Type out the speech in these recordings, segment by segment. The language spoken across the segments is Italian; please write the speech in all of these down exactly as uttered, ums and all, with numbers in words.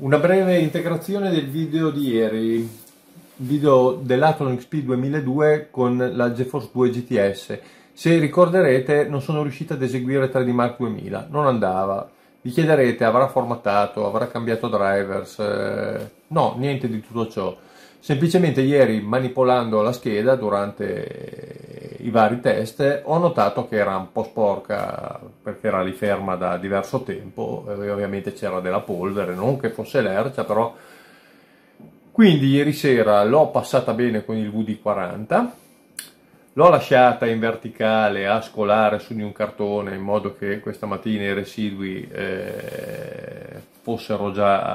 Una breve integrazione del video di ieri, video dell'Athlon X P duemiladue con la GeForce due G T S. Se ricorderete, non sono riuscito ad eseguire tre D Mark duemila, non andava. Vi chiederete, avrà formattato, avrà cambiato drivers? Eh, no, niente di tutto ciò. Semplicemente ieri, manipolando la scheda durante i vari test, ho notato che era un po' sporca perché era lì ferma da diverso tempo e ovviamente c'era della polvere, non che fosse lercia, però. Quindi ieri sera l'ho passata bene con il V D quaranta, l'ho lasciata in verticale a scolare su di un cartone in modo che questa mattina i residui eh, fossero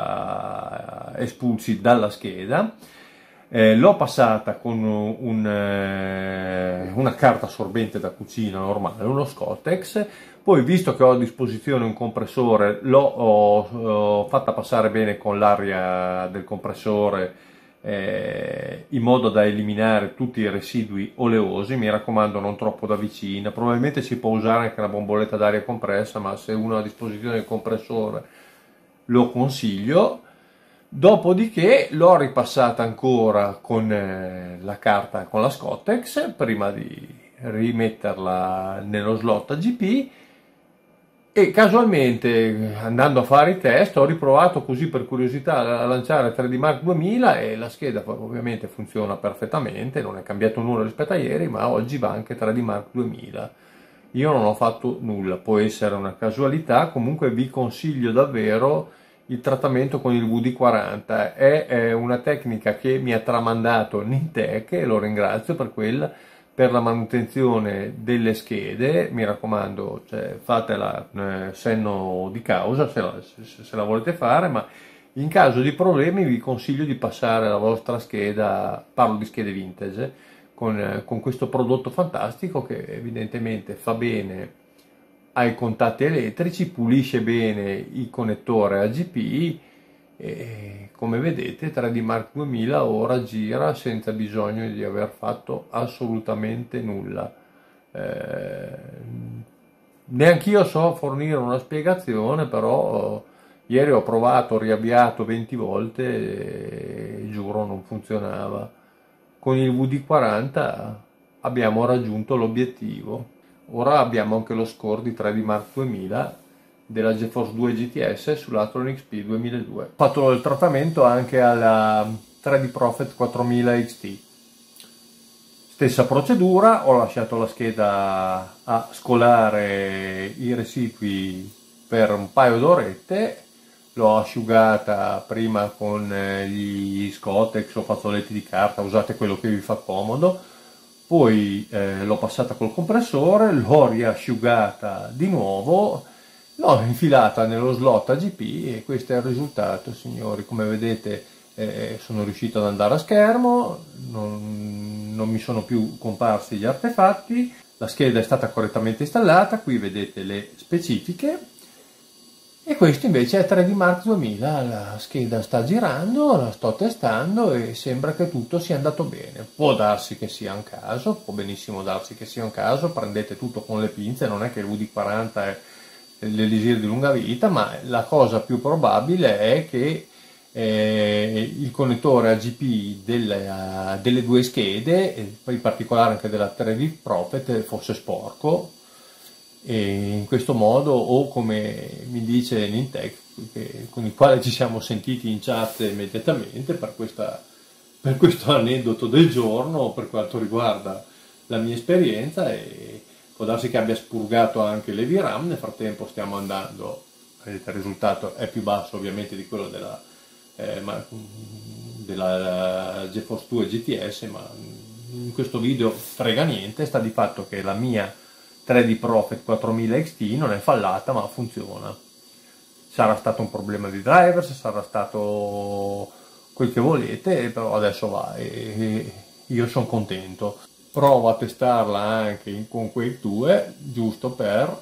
già espulsi dalla scheda. Eh, l'ho passata con un, eh, una carta assorbente da cucina normale, uno Scottex. Poi, visto che ho a disposizione un compressore, l'ho ho, ho fatta passare bene con l'aria del compressore eh, in modo da eliminare tutti i residui oleosi. Mi raccomando, non troppo da vicino. Probabilmente si può usare anche una bomboletta d'aria compressa, ma se uno ha a disposizione il compressore lo consiglio. Dopodiché l'ho ripassata ancora con eh, la carta, con la Scottex, prima di rimetterla nello slot A G P, e casualmente, andando a fare i test, ho riprovato così per curiosità a lanciare tre D Mark duemila e la scheda ovviamente funziona perfettamente, non è cambiato nulla rispetto a ieri, ma oggi va anche tre D Mark duemila. Io non ho fatto nulla, può essere una casualità, comunque vi consiglio davvero il trattamento con il V D quaranta. È, è una tecnica che mi ha tramandato Nintec e lo ringrazio per quella, per la manutenzione delle schede. Mi raccomando, cioè, fatela eh, senno di causa se la, se, se la volete fare, ma in caso di problemi vi consiglio di passare la vostra scheda, parlo di schede vintage, con, eh, con questo prodotto fantastico che evidentemente fa bene ai contatti elettrici, pulisce bene il connettore A G P e, come vedete, tre D Mark duemila ora gira senza bisogno di aver fatto assolutamente nulla. Eh, neanch'io so fornire una spiegazione, però ieri ho provato, ho riavviato venti volte e giuro non funzionava. Con il V D quaranta abbiamo raggiunto l'obiettivo. Ora abbiamo anche lo score di tre D Mark duemila della GeForce due G T S sull'Athlon X P duemiladue. Ho fatto il trattamento anche alla tre D Prophet quattromila X T. Stessa procedura, ho lasciato la scheda a scolare i residui per un paio d'orette, l'ho asciugata prima con gli Scottex o fazzoletti di carta, usate quello che vi fa comodo. Poi eh, l'ho passata col compressore, l'ho riasciugata di nuovo, l'ho infilata nello slot A G P e questo è il risultato, signori. Come vedete eh, sono riuscito ad andare a schermo, non, non mi sono più comparsi gli artefatti, la scheda è stata correttamente installata, qui vedete le specifiche. E questo invece è tre D Mark duemila, la scheda sta girando, la sto testando e sembra che tutto sia andato bene. Può darsi che sia un caso, può benissimo darsi che sia un caso, prendete tutto con le pinze, non è che il V D quaranta è l'elisir di lunga vita, ma la cosa più probabile è che eh, il connettore A G P delle, uh, delle due schede, e in particolare anche della tre D Prophet, fosse sporco. E in questo modo, o come mi dice Nintec, con il quale ci siamo sentiti in chat immediatamente per, questa, per questo aneddoto del giorno per quanto riguarda la mia esperienza, e può darsi che abbia spurgato anche le V RAM. Nel frattempo stiamo andando, vedete, il risultato è più basso ovviamente di quello della, eh, ma, della GeForce due G T S, ma in questo video frega niente, sta di fatto che la mia tre D Prophet quattromila X T non è fallata ma funziona. Sarà stato un problema di drivers, sarà stato quel che volete, però adesso va e io sono contento. Provo a testarla anche con quei due, giusto per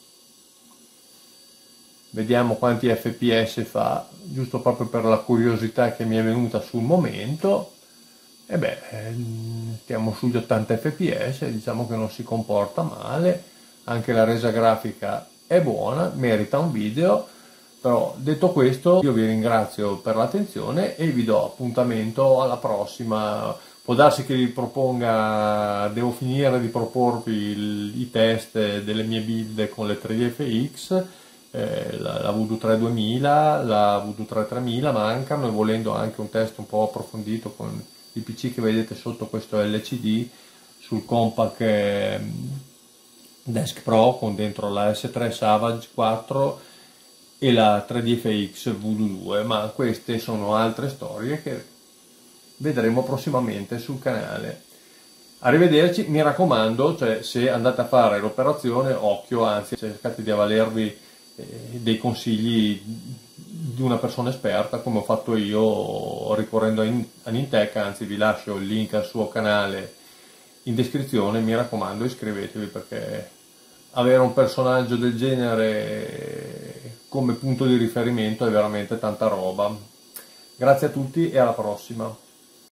vediamo quanti F P S fa, giusto proprio per la curiosità che mi è venuta sul momento. E beh, stiamo sugli ottanta F P S, diciamo che non si comporta male, anche la resa grafica è buona, merita un video. Però detto questo, io vi ringrazio per l'attenzione e vi do appuntamento alla prossima. Può darsi che vi proponga, devo finire di proporvi il, i test delle mie build con le tre D F X, eh, la, la Voodoo tre duemila, la Voodoo tre tremila mancano, e volendo anche un test un po' approfondito con il P C che vedete sotto, questo L C D, sul Compaq eh, Desk Pro con dentro la S tre Savage quattro e la tre D F X Voodoo due, ma queste sono altre storie che vedremo prossimamente sul canale. Arrivederci, mi raccomando, cioè, se andate a fare l'operazione, occhio, anzi cercate di avvalervi eh, dei consigli di una persona esperta, come ho fatto io ricorrendo a Nintec. Anzi, vi lascio il link al suo canale in descrizione. Mi raccomando, iscrivetevi, perché avere un personaggio del genere come punto di riferimento è veramente tanta roba. Grazie a tutti e alla prossima.